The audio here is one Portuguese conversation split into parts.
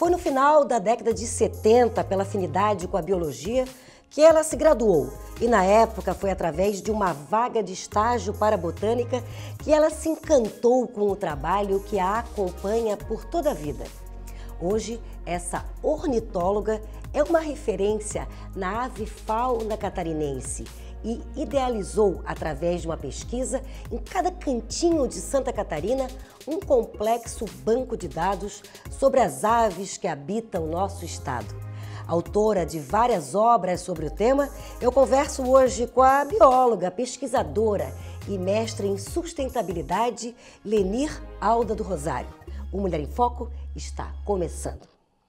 Foi no final da década de 70, pela afinidade com a biologia, que ela se graduou. E na época foi através de uma vaga de estágio para botânica que ela se encantou com o trabalho que a acompanha por toda a vida. Hoje, essa ornitóloga é uma referência na avifauna catarinense e idealizou, através de uma pesquisa, em cada cantinho de Santa Catarina, um complexo banco de dados sobre as aves que habitam nosso estado. Autora de várias obras sobre o tema, eu converso hoje com a bióloga, pesquisadora e mestre em sustentabilidade, Lenir Alda do Rosário. O Mulher em Foco está começando.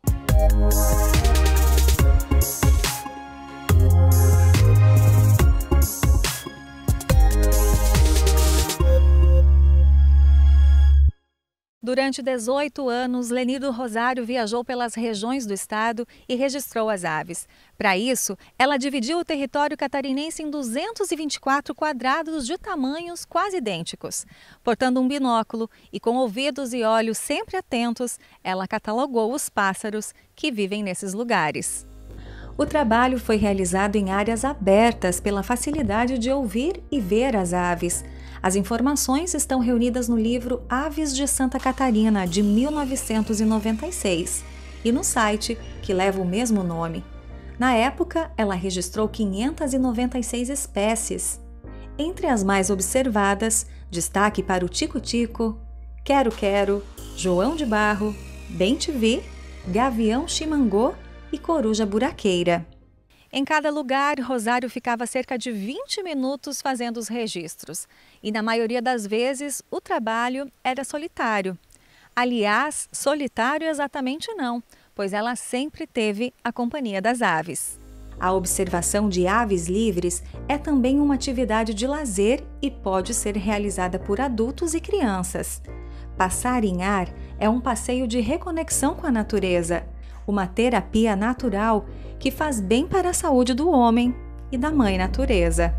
Durante 18 anos, Lenir do Rosário viajou pelas regiões do estado e registrou as aves. Para isso, ela dividiu o território catarinense em 224 quadrados de tamanhos quase idênticos. Portando um binóculo e com ouvidos e olhos sempre atentos, ela catalogou os pássaros que vivem nesses lugares. O trabalho foi realizado em áreas abertas pela facilidade de ouvir e ver as aves. As informações estão reunidas no livro Aves de Santa Catarina, de 1996, e no site, que leva o mesmo nome. Na época, ela registrou 596 espécies. Entre as mais observadas, destaque para o tico-tico, quero-quero, João de Barro, bem-te-vi, gavião chimangô e coruja buraqueira. Em cada lugar, Rosário ficava cerca de 20 minutos fazendo os registros. E na maioria das vezes, o trabalho era solitário. Aliás, solitário exatamente não, pois ela sempre teve a companhia das aves. A observação de aves livres é também uma atividade de lazer e pode ser realizada por adultos e crianças. Passarinhar é um passeio de reconexão com a natureza, uma terapia natural que faz bem para a saúde do homem e da mãe natureza.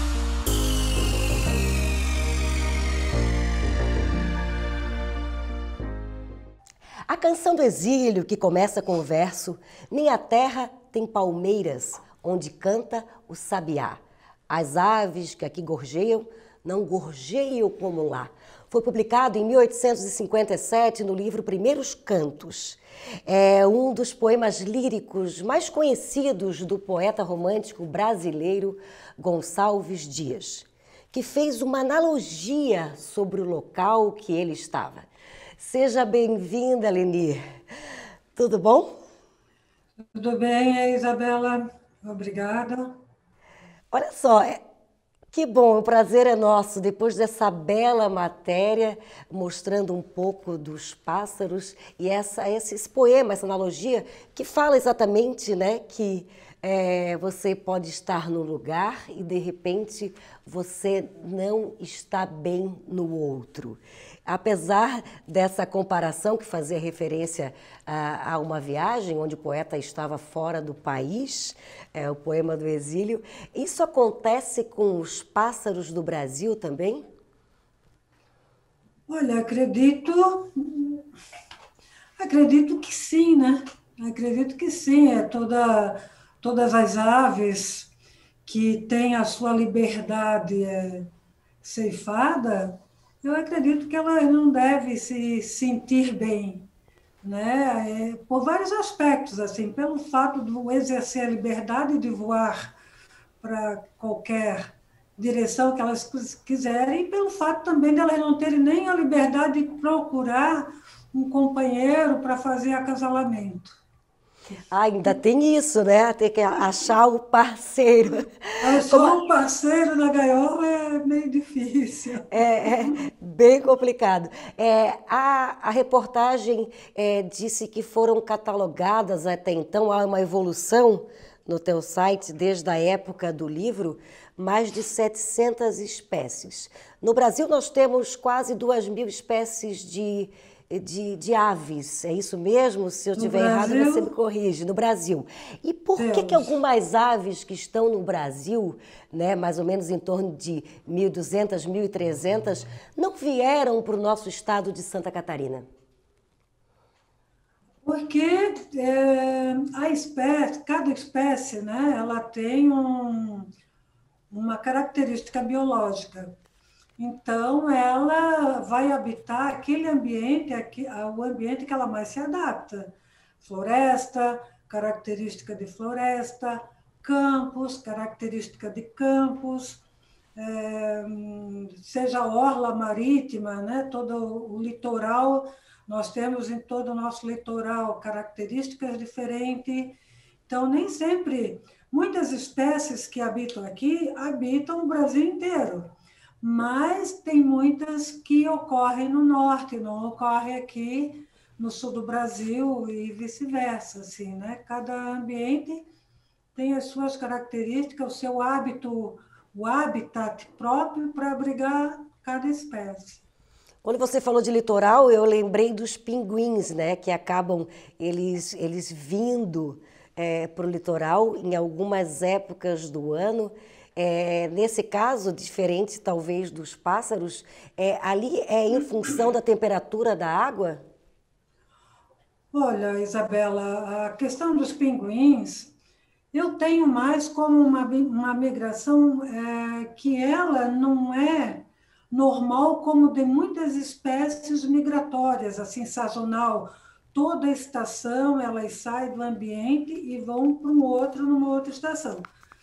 A canção do exílio, que começa com o verso "Minha terra tem palmeiras, onde canta o sabiá. As aves que aqui gorjeiam, não gorjeiam como lá", foi publicado em 1857 no livro Primeiros Cantos. É um dos poemas líricos mais conhecidos do poeta romântico brasileiro Gonçalves Dias, que fez uma analogia sobre o local que ele estava. Seja bem-vinda, Lenir. Tudo bom? Tudo bem, Isabela. Obrigada. Olha só, que bom, o prazer é nosso, depois dessa bela matéria, mostrando um pouco dos pássaros e esse poema, essa analogia, que fala exatamente, né, que você pode estar num lugar e, de repente, você não está bem no outro. Apesar dessa comparação que fazia referência a uma viagem onde o poeta estava fora do país, o poema do exílio, isso acontece com os pássaros do Brasil também? Olha, acredito que sim, né? Acredito que sim. Todas as aves que têm a sua liberdade ceifada, eu acredito que elas não devem se sentir bem, né? Por vários aspectos, assim, pelo fato de exercer a liberdade de voar para qualquer direção que elas quiserem, e pelo fato também de elas não terem nem a liberdade de procurar um companheiro para fazer acasalamento. Ainda tem isso, né? Tem que achar o parceiro. Achar um parceiro na gaiola é meio difícil. É bem complicado. A reportagem disse que foram catalogadas até então, há uma evolução no teu site, desde a época do livro, mais de 700 espécies. No Brasil, nós temos quase 2.000 espécies de aves, é isso mesmo? Se eu estiver errado, você me corrige, no Brasil. E por que algumas aves que estão no Brasil, né, mais ou menos em torno de 1.200, 1.300, não vieram para o nosso estado de Santa Catarina? Porque a espécie, cada espécie, né, ela tem uma característica biológica. Então, ela vai habitar aquele ambiente, o ambiente que ela mais se adapta. Floresta, característica de floresta, campos, característica de campos, seja orla marítima, né? Todo o litoral, nós temos em todo o nosso litoral características diferentes. Então, nem sempre, muitas espécies que habitam aqui, habitam o Brasil inteiro, mas tem muitas que ocorrem no norte, não ocorrem aqui no sul do Brasil e vice-versa, assim, né? Cada ambiente tem as suas características, o seu hábito, o habitat próprio para abrigar cada espécie. Quando você falou de litoral, eu lembrei dos pinguins, né? Que acabam eles vindo para o litoral em algumas épocas do ano. Nesse caso, diferente talvez dos pássaros, ali é em função da temperatura da água? Olha, Isabela, a questão dos pinguins, eu tenho mais como uma migração que ela não é normal como de muitas espécies migratórias, assim, sazonal. Toda estação elas saem do ambiente e vão para numa outra estação.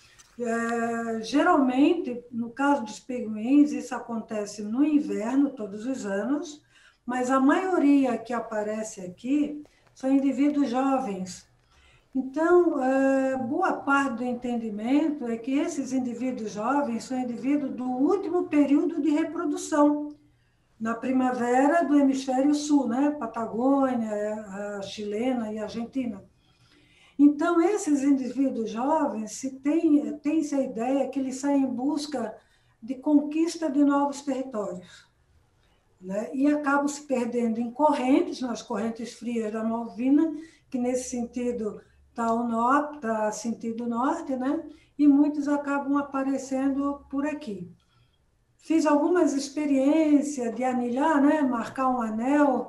Geralmente, no caso dos pinguins, isso acontece no inverno, todos os anos, mas a maioria que aparece aqui são indivíduos jovens. Então, boa parte do entendimento é que esses indivíduos jovens são indivíduos do último período de reprodução, na primavera do hemisfério sul, né? Patagônia, a chilena e a argentina. Então, esses indivíduos jovens, tem-se a ideia que eles saem em busca de conquista de novos territórios, né? E acabam se perdendo em correntes, nas correntes frias da Malvina, que nesse sentido está sentido norte, né? E muitos acabam aparecendo por aqui. Fiz algumas experiências de anilhar, né? Marcar um anel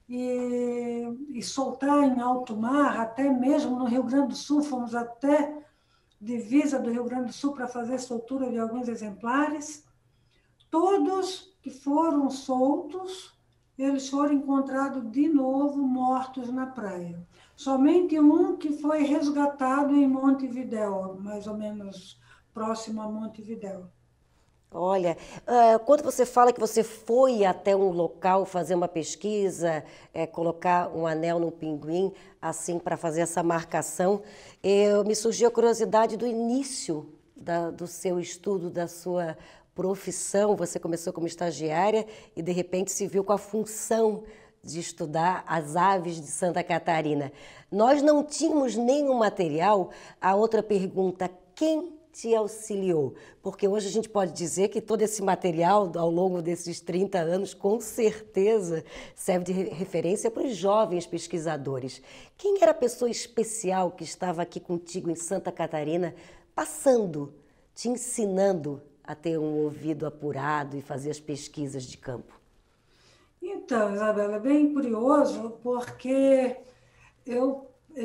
e soltar em alto mar, até mesmo no Rio Grande do Sul, fomos até divisa do Rio Grande do Sul para fazer soltura de alguns exemplares. Todos que foram soltos, eles foram encontrados de novo mortos na praia. Somente um que foi resgatado em Montevidéu, mais ou menos próximo a Montevidéu. Olha, quando você fala que você foi até um local fazer uma pesquisa, colocar um anel no pinguim, assim, para fazer essa marcação, me surgiu a curiosidade do início do seu estudo, da sua profissão. Você começou como estagiária e, de repente, se viu com a função de estudar as aves de Santa Catarina. Nós não tínhamos nenhum material. A outra pergunta, quem te auxiliou? Porque hoje a gente pode dizer que todo esse material, ao longo desses 30 anos, com certeza serve de referência para os jovens pesquisadores. Quem era a pessoa especial que estava aqui contigo em Santa Catarina, passando, te ensinando a ter um ouvido apurado e fazer as pesquisas de campo? Então, Isabela, é bem curioso, porque eu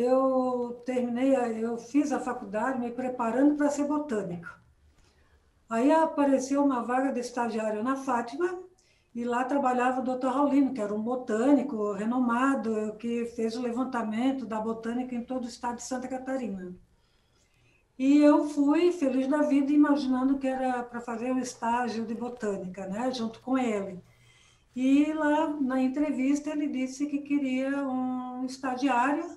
eu fiz a faculdade me preparando para ser botânico. Aí apareceu uma vaga de estagiário na Fátima, e lá trabalhava o Dr. Raulino, que era um botânico renomado, que fez o levantamento da botânica em todo o estado de Santa Catarina. E eu fui feliz da vida, imaginando que era para fazer um estágio de botânica, né, junto com ele. E lá na entrevista ele disse que queria um estagiário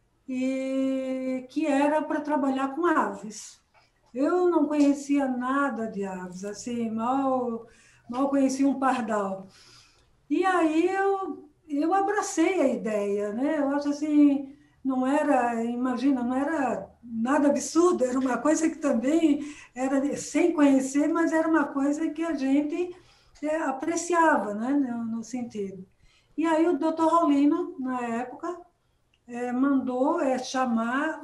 e que era para trabalhar com aves. Eu não conhecia nada de aves, assim, mal conhecia um pardal. E aí eu abracei a ideia, né? Eu acho assim, não era, imagina, não era nada absurdo, era uma coisa que também era sem conhecer, mas era uma coisa que a gente apreciava, né? No sentido. E aí o doutor Raulino, na época, mandou chamar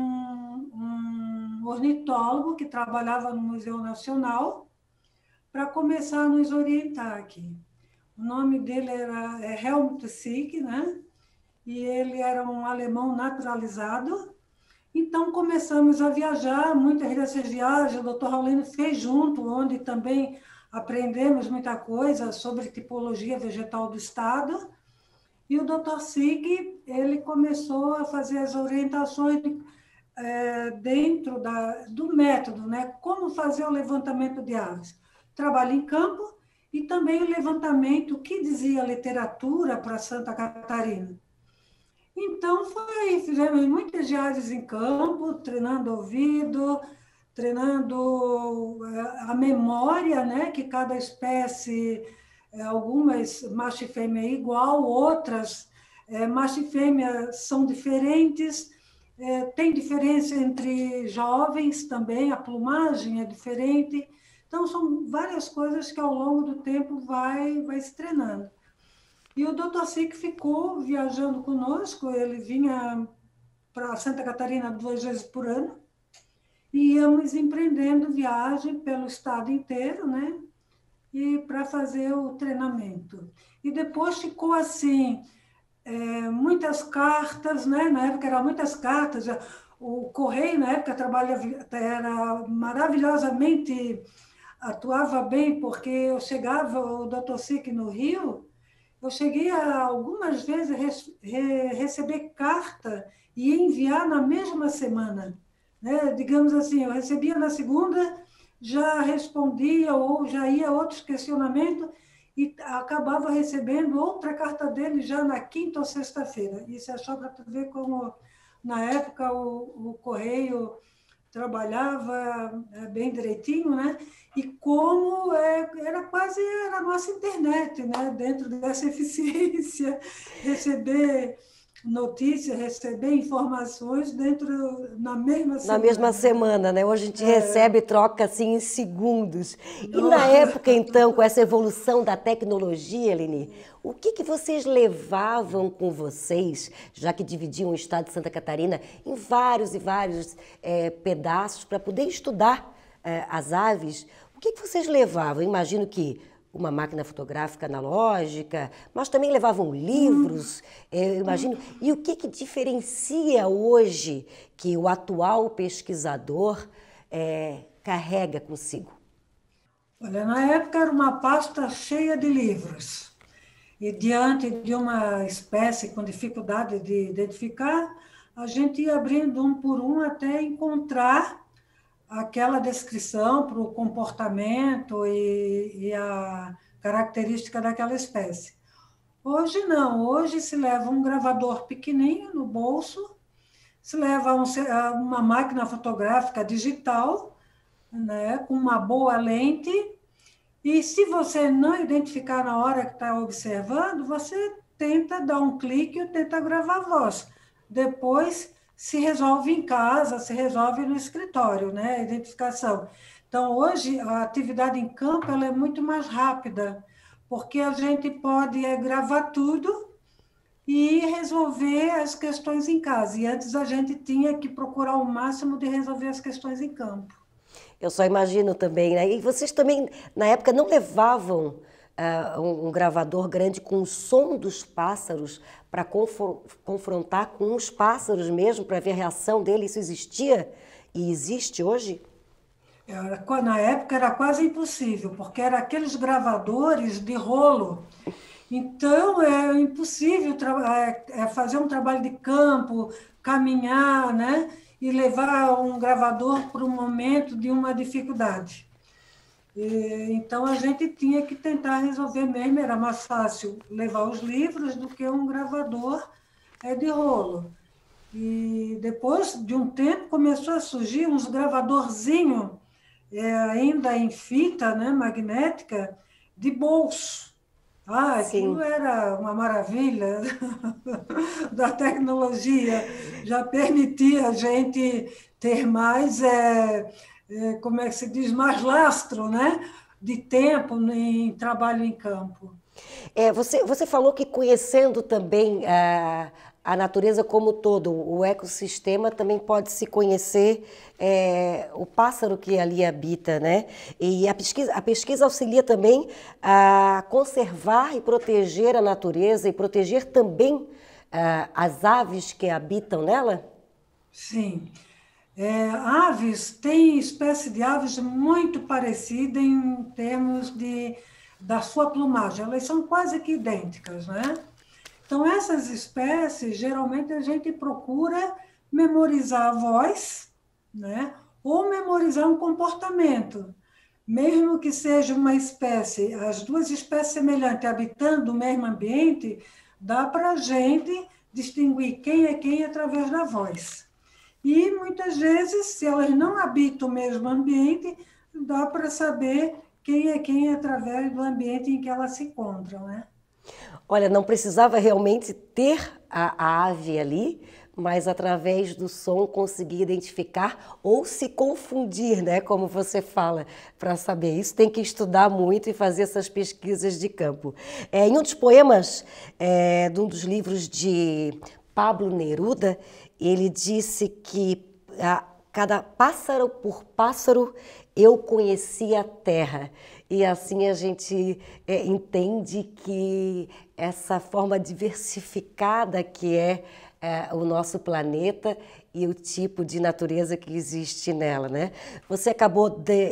um ornitólogo que trabalhava no Museu Nacional para começar a nos orientar aqui. O nome dele era Helmut Sick, né? e ele era um alemão naturalizado. Então, começamos a viajar, muitas dessas viagens o Dr. Raulino fez junto, onde também aprendemos muita coisa sobre tipologia vegetal do estado. E o Dr. Sig, ele começou a fazer as orientações dentro do método, né? Como fazer o levantamento de aves. Trabalho em campo e também o levantamento, o que dizia a literatura para Santa Catarina. Então, fizemos muitas viagens em campo, treinando o ouvido, treinando a memória, né? Que cada espécie, algumas macho e fêmea é igual, outras macho e fêmea são diferentes, tem diferença entre jovens também, a plumagem é diferente. Então, são várias coisas que ao longo do tempo vai se treinando. E o Dr. Sig ficou viajando conosco, ele vinha para Santa Catarina 2 vezes por ano, e íamos empreendendo viagem pelo estado inteiro, né? E para fazer o treinamento. E depois ficou assim, muitas cartas, né? Na época eram muitas cartas, o correio na época era maravilhosamente, atuava bem, porque eu chegava, o Dr. Sig no Rio, eu cheguei a algumas vezes receber carta e enviar na mesma semana, né? Digamos assim, eu recebia na segunda, já respondia ou já ia outros questionamentos e acabava recebendo outra carta dele já na quinta ou sexta-feira. Isso é só para tu ver como, na época, o correio trabalhava bem direitinho, né? E como era quase a nossa internet, né? Dentro dessa eficiência, receber notícias, receber informações na mesma semana. Na mesma semana, né? Hoje a gente recebe e troca assim em segundos. E na época, então, com essa evolução da tecnologia, Leni, o que vocês levavam com vocês, já que dividiam o estado de Santa Catarina em vários e vários pedaços para poder estudar as aves? O que vocês levavam? Imagino que uma máquina fotográfica analógica, mas também levavam livros, eu imagino. E o que diferencia hoje que o atual pesquisador carrega consigo? Olha, na época era uma pasta cheia de livros. E diante de uma espécie com dificuldade de identificar, a gente ia abrindo um por um até encontrar aquela descrição para o comportamento e a característica daquela espécie. Hoje não, hoje se leva um gravador pequenininho no bolso, se leva uma máquina fotográfica digital, né, com uma boa lente, e se você não identificar na hora que está observando, você tenta dar um clique e tenta gravar a voz. Depois se resolve em casa, se resolve no escritório, né, a identificação. Então, hoje, a atividade em campo ela é muito mais rápida, porque a gente pode gravar tudo e resolver as questões em casa. E antes a gente tinha que procurar o máximo de resolver as questões em campo. Eu só imagino também, né? E vocês também, na época, não levavam um gravador grande com o som dos pássaros para confrontar com os pássaros mesmo, para ver a reação dele? Isso existia e existe hoje? Na época era quase impossível, porque eram aqueles gravadores de rolo. Então, é impossível fazer um trabalho de campo, caminhar, né? E levar um gravador para um momento de uma dificuldade. Então, a gente tinha que tentar resolver mesmo, era mais fácil levar os livros do que um gravador de rolo. E depois de um tempo começou a surgir uns gravadorzinhos, ainda em fita, né, magnética, de bolso. Aquilo era uma maravilha da tecnologia, já permitia a gente ter mais, como é que se diz, mais lastro, né, de tempo em trabalho em campo. Você falou que conhecendo também a natureza como um todo, o ecossistema, também pode se conhecer o pássaro que ali habita, né? E a pesquisa auxilia também a conservar e proteger a natureza e proteger também as aves que habitam nela? Sim. Aves, tem espécie de aves muito parecida em termos da sua plumagem. Elas são quase que idênticas, né? Então, essas espécies, geralmente, a gente procura memorizar a voz, né? Ou memorizar um comportamento. Mesmo que seja uma espécie, as duas espécies semelhantes habitando o mesmo ambiente, dá para a gente distinguir quem é quem através da voz. E, muitas vezes, se elas não habitam o mesmo ambiente, dá para saber quem é quem através do ambiente em que elas se encontram, né? Olha, não precisava realmente ter a ave ali, mas através do som conseguir identificar ou se confundir, né? Como você fala, para saber. Isso tem que estudar muito e fazer essas pesquisas de campo. Em um dos poemas, de um dos livros de Pablo Neruda, ele disse que cada pássaro por pássaro eu conhecia a terra. E assim a gente entende que essa forma diversificada que é o nosso planeta e o tipo de natureza que existe nela, né? Você acabou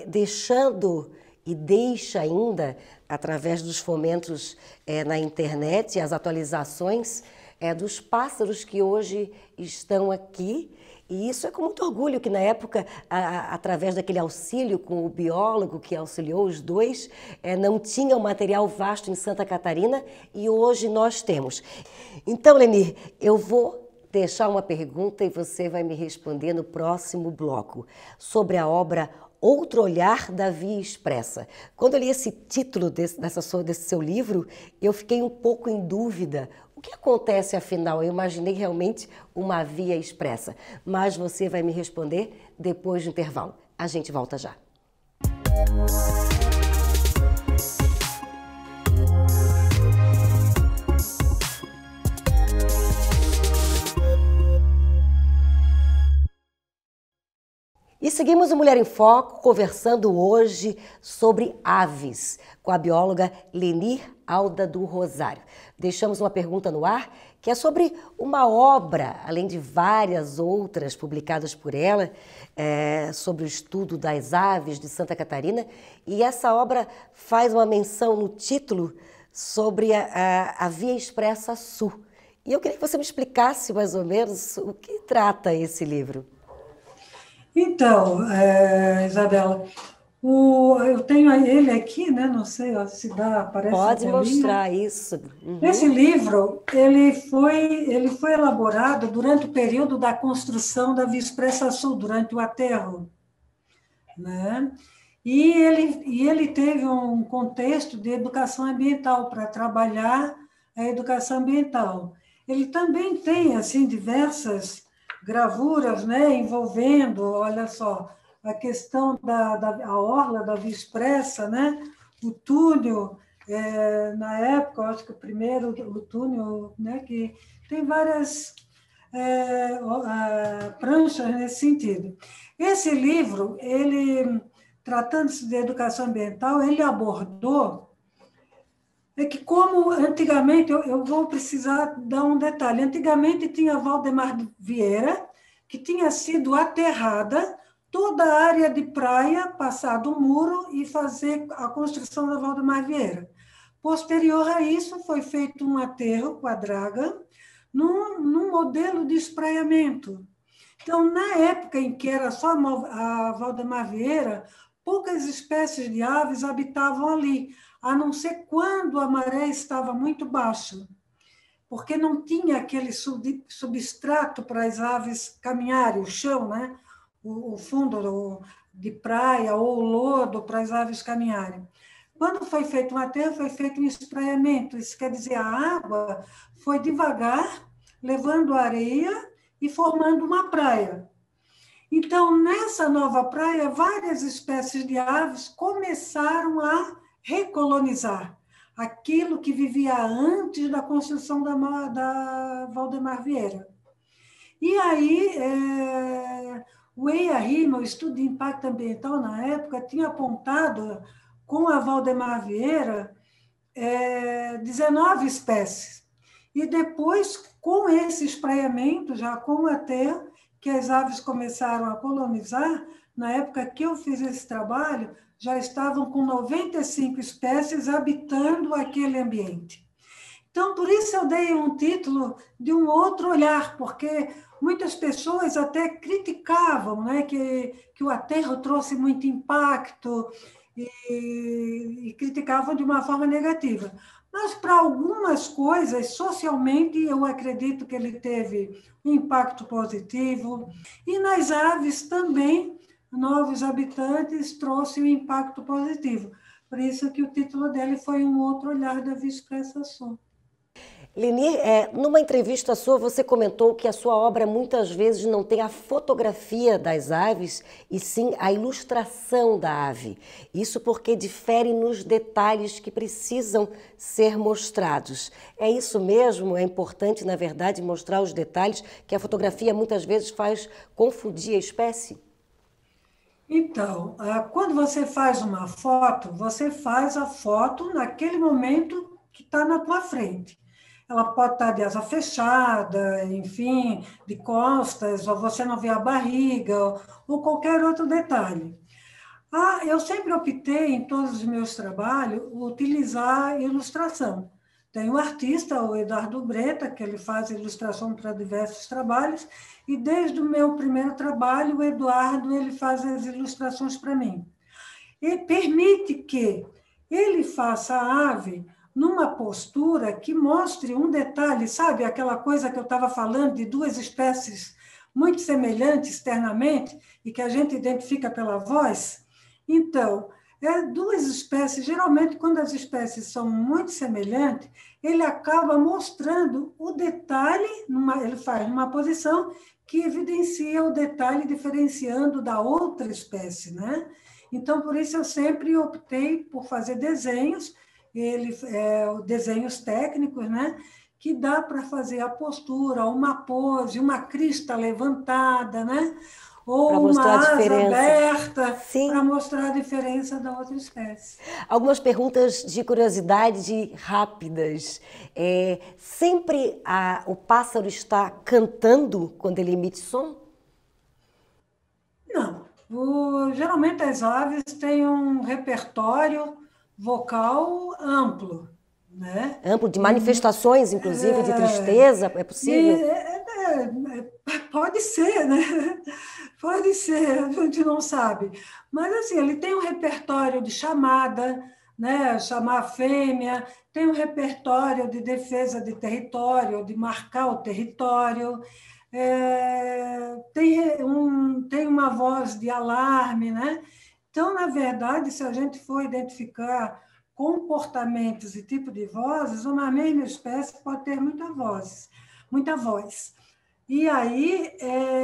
deixando e deixa ainda, através dos fomentos na internet, as atualizações dos pássaros que hoje estão aqui. E isso é com muito orgulho que na época, através daquele auxílio com o biólogo que auxiliou os dois, não tinha um material vasto em Santa Catarina e hoje nós temos. Então, Lenir, eu vou deixar uma pergunta e você vai me responder no próximo bloco, sobre a obra Outro Olhar da Via Expressa. Quando eu li esse título desse seu livro, eu fiquei um pouco em dúvida. O que acontece, afinal? Eu imaginei realmente uma via expressa, mas você vai me responder depois do intervalo. A gente volta já. E seguimos o Mulher em Foco, conversando hoje sobre aves, com a bióloga Lenir Alda do Rosário. Deixamos uma pergunta no ar, que é sobre uma obra, além de várias outras publicadas por ela, sobre o estudo das aves de Santa Catarina. E essa obra faz uma menção no título sobre a Via Expressa Sul. E eu queria que você me explicasse mais ou menos o que trata esse livro. Então, Isabela, eu tenho ele aqui, né? Não sei se dá, parece Pode até mostrar isso. Uhum. Esse livro ele foi elaborado durante o período da construção da Via Expressa Sul, durante o aterro, né? E ele teve um contexto de educação ambiental, para trabalhar a educação ambiental. Ele também tem assim diversas gravuras, né, envolvendo, olha só, a questão a orla da Via Expressa, né, o túnel, na época, eu acho que o túnel, né, que tem várias pranchas nesse sentido. Esse livro, tratando-se de educação ambiental, ele abordou que como antigamente, eu vou precisar dar um detalhe, antigamente tinha Valdemar Vieira, que tinha sido aterrada toda a área de praia, passado um muro e fazer a construção da Valdemar Vieira. Posterior a isso, foi feito um aterro com a draga, num modelo de espraiamento. Então, na época em que era só a Valdemar Vieira, poucas espécies de aves habitavam ali, a não ser quando a maré estava muito baixa, porque não tinha aquele substrato para as aves caminharem, o chão, né? O fundo de praia ou o lodo para as aves caminharem. Quando foi feito um aterro, foi feito um espraiamento, isso quer dizer, a água foi devagar, levando areia e formando uma praia. Então, nessa nova praia, várias espécies de aves começaram a recolonizar aquilo que vivia antes da construção da Valdemar Vieira. E aí, o EIA-RIMA, o Estudo de Impacto Ambiental, na época, tinha apontado, com a Valdemar Vieira, 19 espécies. e depois, com esse espraiamento, já com a terra, que as aves começaram a colonizar, na época que eu fiz esse trabalho, já estavam com 95 espécies habitando aquele ambiente. Então, por isso eu dei um título de um outro olhar, porque muitas pessoas até criticavam, né, que o aterro trouxe muito impacto e criticavam de uma forma negativa. Mas, para algumas coisas, socialmente, eu acredito que ele teve um impacto positivo. E nas aves também, novos habitantes trouxe um impacto positivo. Por isso que o título dele foi Um Outro Olhar da Vispressação. Leni, numa entrevista sua, você comentou que a sua obra muitas vezes não tem a fotografia das aves, e sim a ilustração da ave. Isso porque difere nos detalhes que precisam ser mostrados. É isso mesmo? É importante, na verdade, mostrar os detalhes que a fotografia muitas vezes faz confundir a espécie? Então, quando você faz uma foto, você faz a foto naquele momento que está na tua frente. Ela pode estar de asa fechada, enfim, de costas, ou você não vê a barriga, ou qualquer outro detalhe. Eu sempre optei, em todos os meus trabalhos, utilizar ilustração. Tem o artista, o Eduardo Breta, que ele faz ilustração para diversos trabalhos, e desde o meu primeiro trabalho, o Eduardo ele faz as ilustrações para mim. E permite que ele faça a ave numa postura que mostre um detalhe, sabe? Aquela coisa que eu estava falando de duas espécies muito semelhantes externamente e que a gente identifica pela voz. Então, duas espécies, geralmente quando as espécies são muito semelhantes, ele acaba mostrando o detalhe, ele faz numa posição que evidencia o detalhe diferenciando da outra espécie, né? Então, por isso eu sempre optei por fazer desenhos, desenhos técnicos, né? Que dá para fazer a postura, uma pose, uma crista levantada, né? Ou uma asa aberta, para mostrar a diferença da outra espécie. Algumas perguntas de curiosidade rápidas. Sempre o pássaro está cantando quando ele emite som? Não. Geralmente as aves têm um repertório vocal amplo, né? Amplo, de manifestações, inclusive, de tristeza, é possível? Pode ser, né? Pode ser, a gente não sabe. Mas, assim, ele tem um repertório de chamada, né? Chamar a fêmea, tem um repertório de defesa de território, de marcar o território, tem uma voz de alarme, né? Então, na verdade, se a gente for identificar comportamentos e tipo de vozes, uma mesma espécie pode ter muita voz. E aí,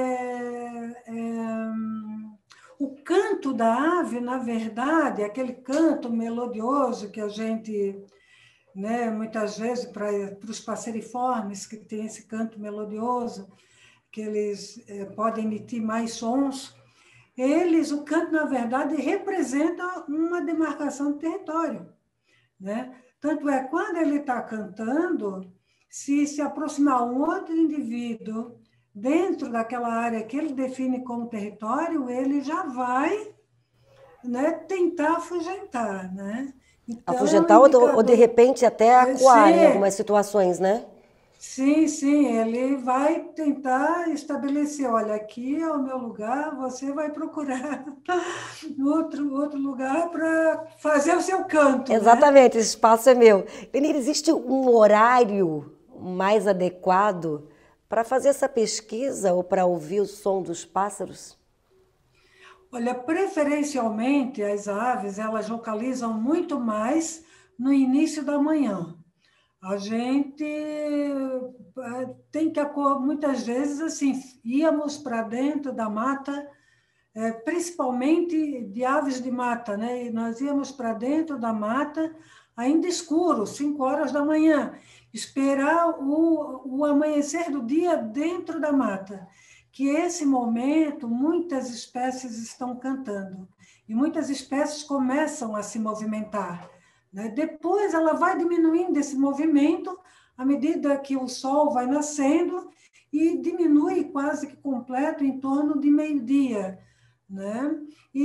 o canto da ave, na verdade, aquele canto melodioso que a gente, né, muitas vezes, para os passeriformes, que tem esse canto melodioso, que eles podem emitir mais sons, o canto, na verdade, representa uma demarcação de território, né? Tanto é, quando ele está cantando, se aproximar um outro indivíduo dentro daquela área que ele define como território, ele já vai, né, tentar afugentar, né? Então, afugentar ou, de repente, até acuar em algumas situações, né? Sim, ele vai tentar estabelecer, olha, aqui é o meu lugar, você vai procurar outro lugar para fazer o seu canto. Exatamente, né? Esse espaço é meu. Leni, existe um horário mais adequado para fazer essa pesquisa ou para ouvir o som dos pássaros? Olha, preferencialmente as aves, elas localizam muito mais no início da manhã. A gente tem que, muitas vezes, assim, íamos para dentro da mata, principalmente de aves de mata, né? E nós íamos para dentro da mata, ainda escuro, 5 horas da manhã, esperar o amanhecer do dia dentro da mata, que esse momento muitas espécies estão cantando e muitas espécies começam a se movimentar. Né? Depois ela vai diminuindo esse movimento à medida que o sol vai nascendo e diminui quase que completo em torno de meio-dia, né?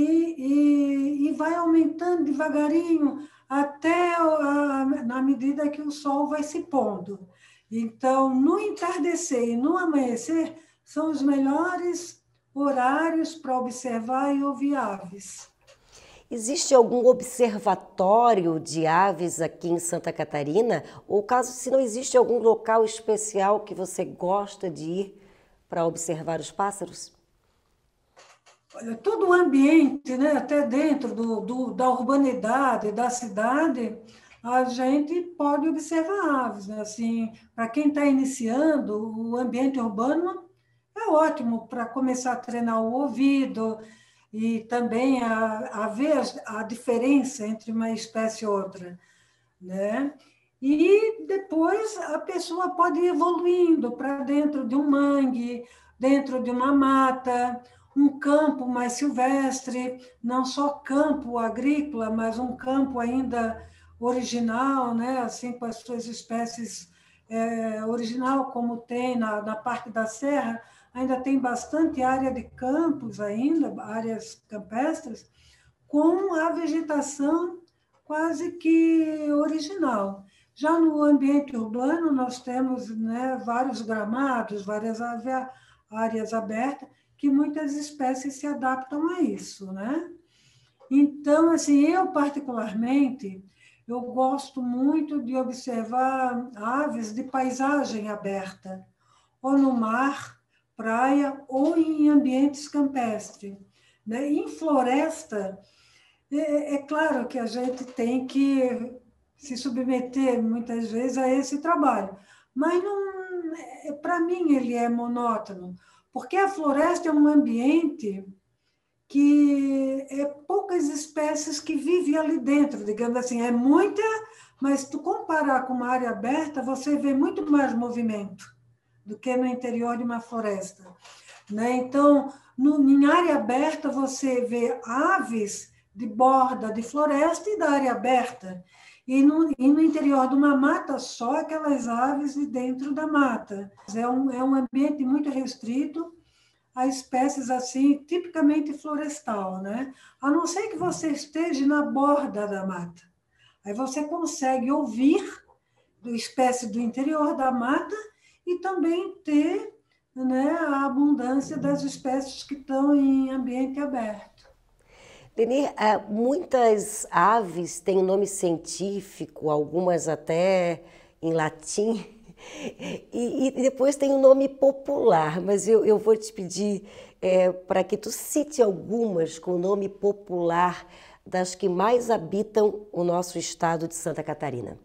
E vai aumentando devagarinho até na medida que o sol vai se pondo. Então, no entardecer e no amanhecer, são os melhores horários para observar e ouvir aves. Existe algum observatório de aves aqui em Santa Catarina? Ou caso se não existe algum local especial que você gosta de ir para observar os pássaros? Olha, todo o ambiente, né, até dentro da urbanidade, da cidade, a gente pode observar aves, né? Assim, para quem está iniciando, o ambiente urbano é ótimo para começar a treinar o ouvido e também a ver a diferença entre uma espécie e outra, né? E depois a pessoa pode ir evoluindo para dentro de um mangue, dentro de uma mata, um campo mais silvestre, não só campo agrícola, mas um campo ainda original, né? Assim, com as suas espécies original, como tem na parte da serra, ainda tem bastante área de campos ainda, áreas campestres, com a vegetação quase que original. Já no ambiente urbano, nós temos, né, vários gramados, várias áreas abertas, que muitas espécies se adaptam a isso, né? Então, assim, eu particularmente, eu gosto muito de observar aves de paisagem aberta, ou no mar, praia, ou em ambientes campestres, né? Em floresta, é claro que a gente tem que se submeter muitas vezes a esse trabalho, mas não, para mim ele é monótono, porque a floresta é um ambiente que é poucas espécies que vivem ali dentro, digamos assim, é muita, mas se tu comparar com uma área aberta, você vê muito mais movimento do que no interior de uma floresta, né? Então, em área aberta, você vê aves de borda de floresta e da área aberta. E no interior de uma mata, só aquelas aves de dentro da mata. É um ambiente muito restrito a espécies assim, tipicamente florestal, né? A não ser que você esteja na borda da mata. Aí você consegue ouvir espécies do interior da mata e também ter, né, a abundância das espécies que estão em ambiente aberto. Denir, muitas aves têm um nome científico, algumas até em latim, e depois tem um nome popular, mas eu vou te pedir para que tu cite algumas com o nome popular das que mais habitam o nosso estado de Santa Catarina.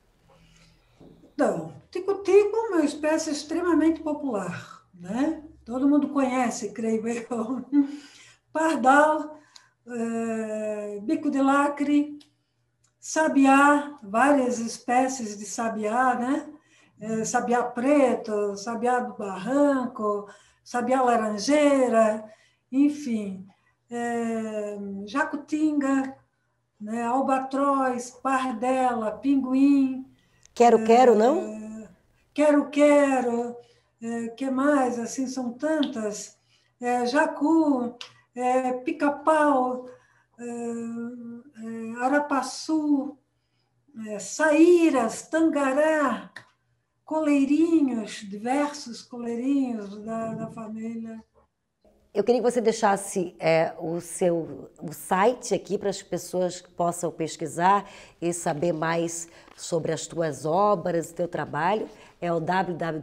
Então, tico-tico é uma espécie extremamente popular, né? Todo mundo conhece, creio eu. Pardal, bico de lacre, sabiá, várias espécies de sabiá, né? Sabiá preto, sabiá do barranco, sabiá laranjeira, enfim, jacutinga, né? Albatroz, pardela, pinguim. Quero, não? Quero, que mais? Assim, são tantas. Jacu, pica-pau, arapaçu, saíras, tangará, coleirinhos, diversos coleirinhos da família. Eu queria que você deixasse o site aqui para as pessoas que possam pesquisar e saber mais sobre as tuas obras, o teu trabalho. É o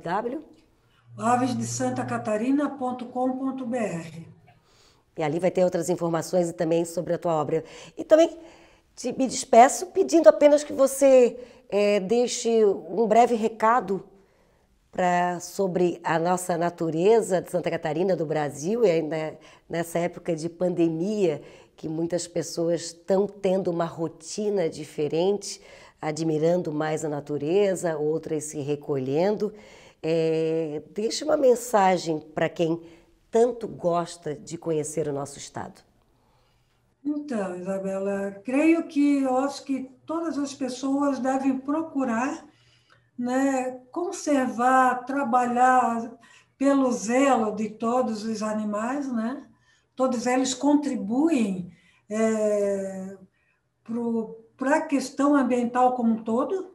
avesdesantacatarina.com.br. E ali vai ter outras informações e também sobre a tua obra. E também me despeço pedindo apenas que você deixe um breve recado sobre a nossa natureza de Santa Catarina, do Brasil, e ainda nessa época de pandemia, que muitas pessoas estão tendo uma rotina diferente, admirando mais a natureza, outras se recolhendo. Deixe uma mensagem para quem tanto gosta de conhecer o nosso estado. Então, Isabela, creio que eu acho que todas as pessoas devem procurar, né, conservar, trabalhar pelo zelo de todos os animais, né? Todos eles contribuem para a questão ambiental como um todo.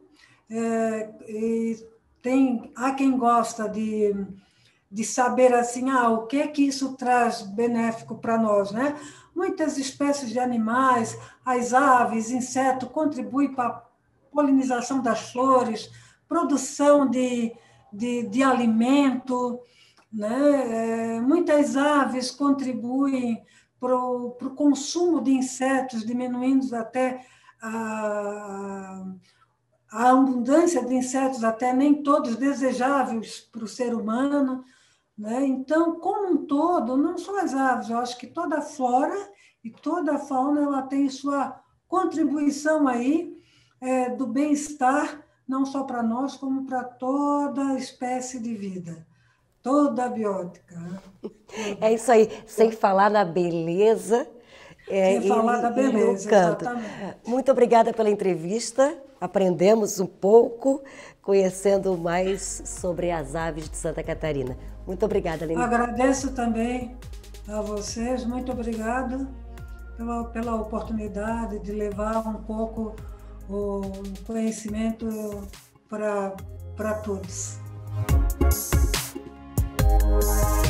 E há quem gosta de saber assim, o que isso traz benéfico para nós, né? Muitas espécies de animais, as aves, insetos, contribuem para a polinização das flores, produção de alimento, né? Muitas aves contribuem para o consumo de insetos, diminuindo até a abundância de insetos, até nem todos desejáveis para o ser humano, né? Então, como um todo, não só as aves, eu acho que toda a flora e toda a fauna ela tem sua contribuição aí do bem-estar, não só para nós, como para toda espécie de vida, toda a biótica. É isso aí, sem falar na beleza. Sem falar da beleza, canto. exatamente. Muito obrigada pela entrevista. Aprendemos um pouco, conhecendo mais sobre as aves de Santa Catarina. Muito obrigada, Lenir. Agradeço também a vocês, muito obrigada pela oportunidade de levar um pouco o conhecimento para todos.